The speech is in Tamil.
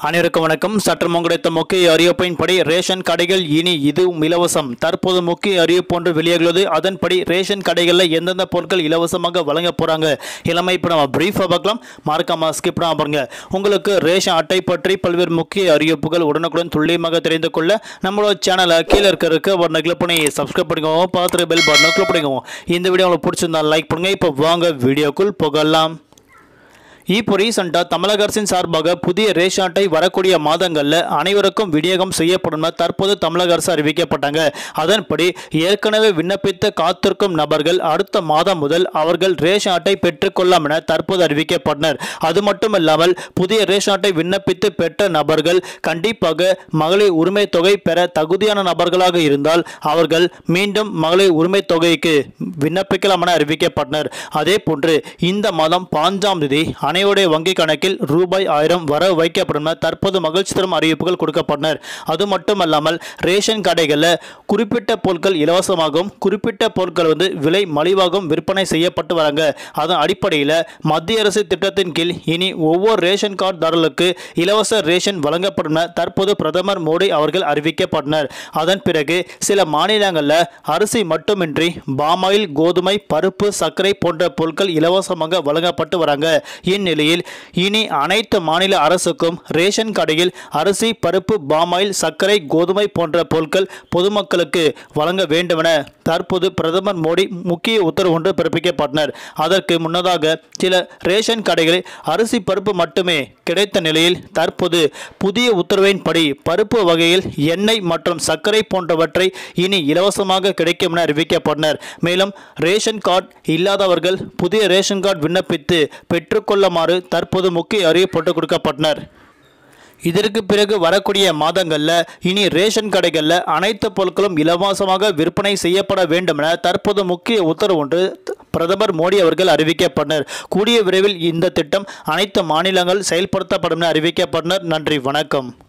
அனைவருக்கும் வணக்கம். சற்றம் கிடைத்த முக்கிய அறிவிப்பின்படி ரேஷன் கடைகள் இனி இதுவும் இலவசம். தற்போது முக்கிய அறிவிப்பு ஒன்று வெளியாகிறது. அதன்படி ரேஷன் கடைகளில் எந்தெந்த பொருட்கள் இலவசமாக வழங்க போறாங்க எல்லாமே இப்போ நம்ம பிரீஃபாக பார்க்கலாம். மறக்காம ஸ்கிப் பண்ணாம பாருங்க. உங்களுக்கு ரேஷன் அட்டை பற்றி பல்வேறு முக்கிய அறிவிப்புகள் உடனுக்குடன் துல்லியமாக தெரிந்து கொள்ள நம்மளோட சேனலை கீழே இருக்க ஒரு கிளிக் பண்ணி சப்ஸ்கிரைப் பண்ணிக்கோங்க. பார்த்துட்டு பெல் பட்டனை கிளிக் பண்ணிக்கோங்க. இந்த வீடியோ உங்களுக்கு பிடிச்சிருந்தா லைக் பண்ணுங்க. இப்போ வாங்க வீடியோக்குள் போகலாம். இப்போ ரீசெண்டாக தமிழக அரசின் சார்பாக புதிய ரேஷன் அட்டை வரக்கூடிய மாதங்களில் அனைவருக்கும் விநியோகம் செய்யப்படும் தற்போது தமிழக அரசு அறிவிக்கப்பட்டாங்க. அதன்படி ஏற்கனவே விண்ணப்பித்து காத்திருக்கும் நபர்கள் அடுத்த மாதம் முதல் அவர்கள் ரேஷன் அட்டை பெற்றுக்கொள்ளலாம் என தற்போது அறிவிக்கப்பட்டனர். அது மட்டுமல்லாமல் புதிய ரேஷன் அட்டை விண்ணப்பித்து பெற்ற நபர்கள் கண்டிப்பாக மகளிர் உரிமை தொகை பெற தகுதியான நபர்களாக இருந்தால் அவர்கள் மீண்டும் மகளிர் உரிமை தொகைக்கு விண்ணப்பிக்கலாம் என அறிவிக்கப்பட்டனர். அதே போன்று இந்த மாதம் 5ஆம் தேதி அனைவருடைய வங்கி கணக்கில் ரூபாய் 1000 வர வைக்கப்படும் தற்போது மகிழ்ச்சி தரும் அறிவிப்புகள் கொடுக்கப்பட்டனர். அது மட்டுமல்லாமல் ரேஷன் கடைகளில் குறிப்பிட்ட பொருட்கள் இலவசமாகவும் குறிப்பிட்ட பொருட்கள் விலை மலிவாகவும் விற்பனை செய்யப்பட்டு வராங்க. அதன் அடிப்படையில் மத்திய அரசு திட்டத்தின் கீழ் இனி ஒவ்வொரு ரேஷன் கார்டுதாரர்களுக்கு இலவச ரேஷன் வழங்கப்படும் தற்போது பிரதமர் மோடி அவர்கள் அறிவிக்கப்பட்டனர். அதன் பிறகு சில மாநிலங்களில் அரிசி மட்டுமின்றி பாமாயில், கோதுமை, பருப்பு, சர்க்கரை போன்ற பொருட்கள் இலவசமாக வழங்கப்பட்டு வராங்க. இந்நிலையில் இனி அனைத்து மாநில அரசுக்கும் ரேஷன் கடையில் அரிசி, பருப்பு, பாமாயில், சர்க்கரை, கோதுமை போன்ற பொருட்கள் பொதுமக்களுக்கு வழங்க வேண்டுமென தற்போது பிரதமர் மோடி முக்கிய உத்தரவு ஒன்று பிறப்பிக்கப்பட்டனர். அதற்கு முன்னதாக சில ரேஷன் கடைகளில் அரிசி, பருப்பு மட்டுமே கிடைத்த நிலையில் தற்போது புதிய உத்தரவின்படி பருப்பு வகையில் எண்ணெய் மற்றும் சர்க்கரை போன்றவற்றை இனி இலவசமாக கிடைக்கும் என அறிவிக்கப்பட்டனர். மேலும் ரேஷன் கார்டு இல்லாதவர்கள் புதிய ரேஷன் கார்டு விண்ணப்பித்து பெற்றுக்கொள்ளுமாறு தற்போது முக்கிய அறிவிப்பு கொடுக்கப்பட்டனர். இதற்கு பிறகு வரக்கூடிய மாதங்களில் இனி ரேஷன் கடைகளில் அனைத்து பொருட்களும் இலவசமாக விற்பனை செய்யப்பட வேண்டும் என தற்போது முக்கிய உத்தரவு ஒன்று பிரதமர் மோடி அவர்கள் அறிவிக்கப்பட்டனர். கூடிய விரைவில் இந்த திட்டம் அனைத்து மாநிலங்கள் செயல்படுத்தப்படும் என அறிவிக்கப்பட்டனர். நன்றி, வணக்கம்.